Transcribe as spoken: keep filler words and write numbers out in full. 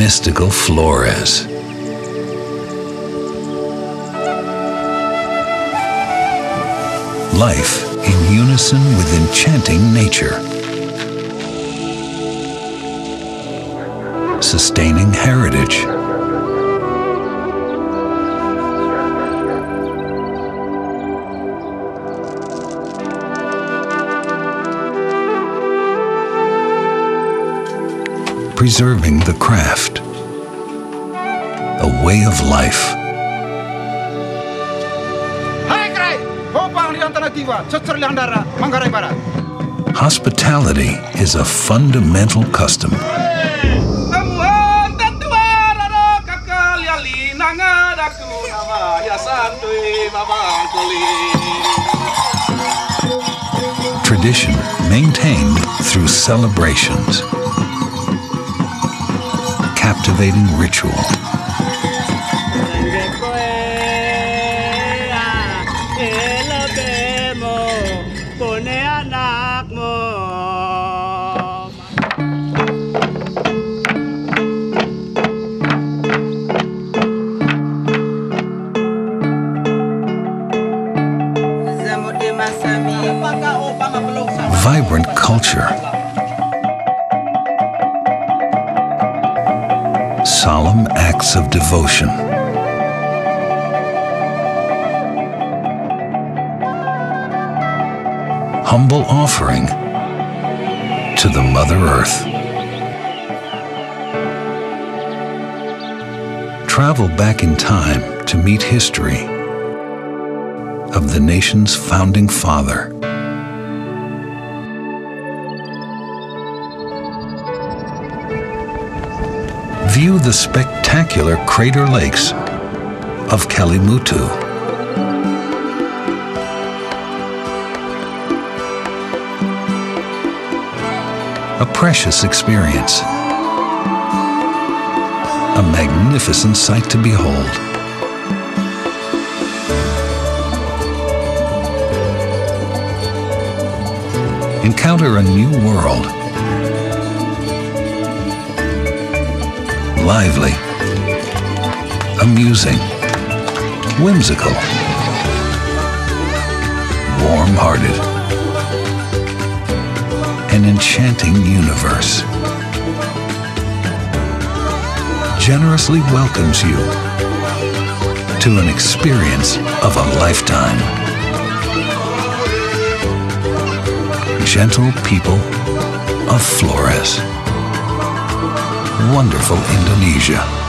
mystical Flores. Life in unison with enchanting nature. Sustaining heritage. Preserving the craft. A way of life. Hospitality is a fundamental custom. Tradition maintained through celebrations. Captivating ritual. Vibrant culture. Solemn acts of devotion. Humble offering to the Mother Earth. Travel back in time to meet history of the nation's founding father. View the spectacular crater lakes of Kelimutu. A precious experience. A magnificent sight to behold. Encounter a new world. Lively, amusing, whimsical, warm-hearted, an enchanting universe. Generously welcomes you to an experience of a lifetime. Gentle people of Flores. Wonderful Indonesia.